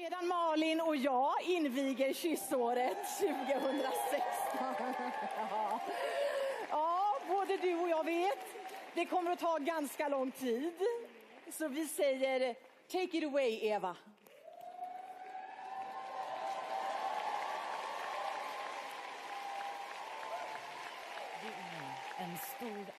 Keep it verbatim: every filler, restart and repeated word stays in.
Medan Malin och jag inviger kyssåret tjugohundrasexton. Ja. Ja, både du och jag vet. Det kommer att ta ganska lång tid. Så vi säger, take it away, Eva. Det är en stor